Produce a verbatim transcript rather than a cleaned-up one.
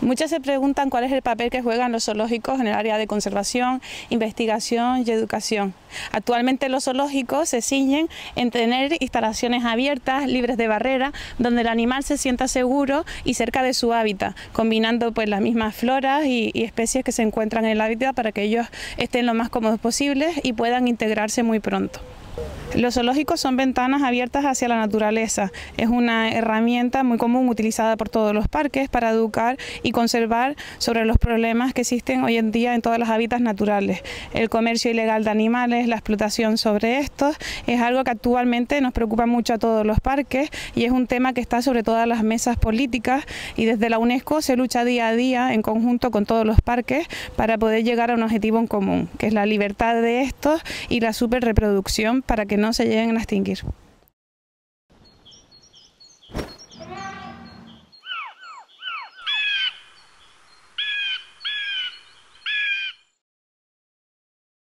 Muchos se preguntan cuál es el papel que juegan los zoológicos en el área de conservación, investigación y educación. Actualmente los zoológicos se ciñen en tener instalaciones abiertas, libres de barrera, donde el animal se sienta seguro y cerca de su hábitat, combinando pues las mismas floras y, y especies que se encuentran en el hábitat para que ellos estén lo más cómodos posibles y puedan integrarse muy pronto. Los zoológicos son ventanas abiertas hacia la naturaleza. Es una herramienta muy común utilizada por todos los parques para educar y conservar sobre los problemas que existen hoy en día en todos los hábitats naturales. El comercio ilegal de animales, la explotación sobre estos, es algo que actualmente nos preocupa mucho a todos los parques y es un tema que está sobre todas las mesas políticas, y desde la UNESCO se lucha día a día en conjunto con todos los parques para poder llegar a un objetivo en común, que es la libertad de estos y la superreproducción, para que no se lleguen a extinguir.